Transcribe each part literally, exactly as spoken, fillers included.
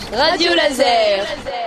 Radio Laser.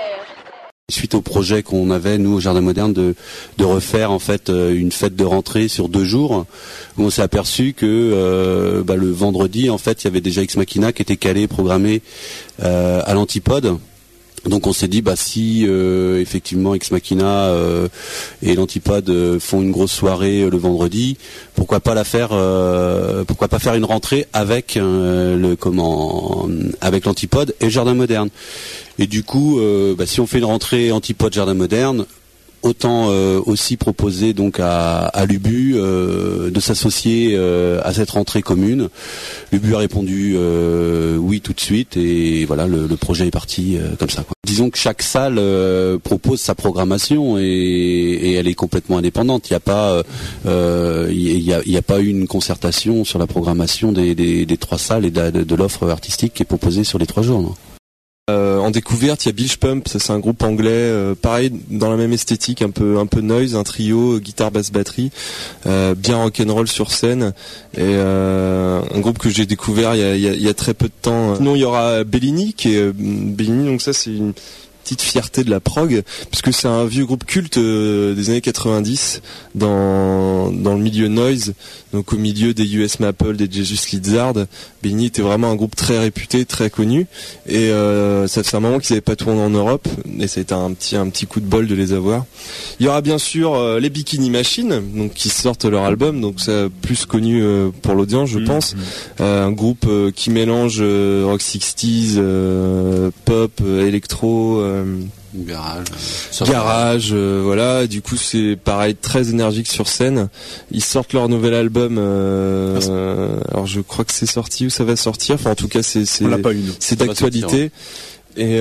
Suite au projet qu'on avait, nous, au Jardin Moderne, de, de refaire en fait une fête de rentrée sur deux jours, où on s'est aperçu que euh, bah, le vendredi, en fait, il y avait déjà Ex Machina qui était calé, programmé euh, à l'Antipode. Donc on s'est dit, bah si euh, effectivement Ex Machina euh, et l'Antipode euh, font une grosse soirée euh, le vendredi, pourquoi pas la faire, euh, pourquoi pas faire une rentrée avec euh, le comment, avec l'Antipode et le Jardin Moderne. Et du coup, euh, bah, si on fait une rentrée Antipode Jardin Moderne, autant euh, aussi proposer donc à, à l'U B U euh, de s'associer euh, à cette rentrée commune. L'U B U a répondu euh, oui tout de suite et voilà, le, le projet est parti euh, comme ça, quoi. Disons que chaque salle euh, propose sa programmation et, et elle est complètement indépendante. Il n'y a pas, euh, il y a, il y a pas eu une concertation sur la programmation des, des, des trois salles et de, de, de l'offre artistique qui est proposée sur les trois jours, non ? Euh, en découverte, il y a Bilge Pump, ça c'est un groupe anglais, euh, pareil dans la même esthétique, un peu un peu noise, un trio, guitare, basse, batterie, euh, bien rock'n'roll sur scène, et euh, un groupe que j'ai découvert il y a, il y a, il y a très peu de temps. Sinon il y aura Bellini, qui est Bellini, donc ça c'est une petite fierté de la prog, puisque c'est un vieux groupe culte euh, des années quatre-vingt-dix dans dans le milieu noise, donc au milieu des U S Maple, des Jesus Lizard. Bellini était vraiment un groupe très réputé, très connu, et euh, ça fait un moment qu'ils n'avaient pas tourné en Europe, et ça a été un petit un petit coup de bol de les avoir. Il y aura bien sûr euh, les Bikini Machine, donc qui sortent leur album, donc ça plus connu euh, pour l'audience, je mmh, pense. Mmh. Euh, un groupe euh, qui mélange euh, rock sixties, euh, pop, euh, électro. Euh, Garage, garage, euh, voilà. Du coup, c'est pareil, très énergique sur scène. Ils sortent leur nouvel album. Euh, ah, euh, alors, je crois que c'est sorti ou ça va sortir. Enfin, en tout cas, c'est c'est, c'est d'actualité. Sortir, ouais. Et,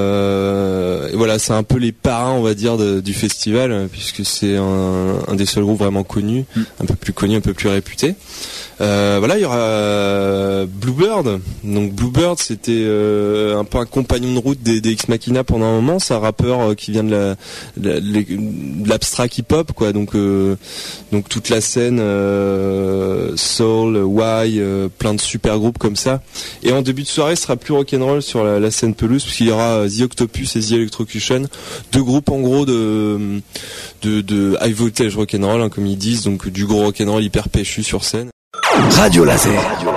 euh, et voilà, c'est un peu les parrains, on va dire, de, du festival, puisque c'est un, un des seuls groupes vraiment connus, mm. un peu plus connu, un peu plus réputé. Euh, voilà, il y aura Bluebird. Donc Bluebird, c'était euh, un peu un compagnon de route des, des Ex Machina pendant un moment. C'est un rappeur euh, qui vient de la, de, la, de l'abstract hip-hop, quoi. Donc, euh, donc toute la scène euh, soul, Y, euh, plein de super groupes comme ça. Et en début de soirée, ce sera plus rock'n'roll sur la, la scène pelouse, puisqu'il y aura The Octopus et The Electrocution, deux groupes en gros de de, de high voltage rock'n'roll, hein, comme ils disent, donc du gros rock'n'roll hyper péchu sur scène. Radio Laser.